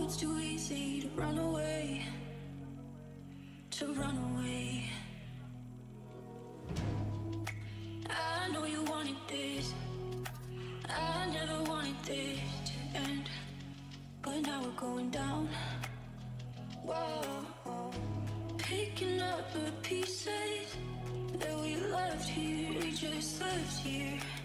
it's too easy to run away, to run away. I know you wanted this, I never wanted this to end, but now we're going down. Whoa, picking up the pieces that we left here, we just left here.